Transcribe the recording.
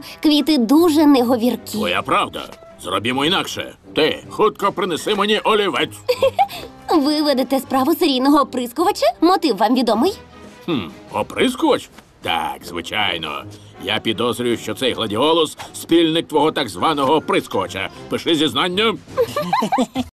Квіти дуже неговіркі. Твоя правда. Зробімо інакше. Ти хутко принеси мені олівець. Ви ведете справу серійного оприскувача? Мотив вам відомий? Оприскувач? Так, звичайно. Я підозрюю, що цей гладіолус – спільник твого так званого оприскувача. Пиши зізнання.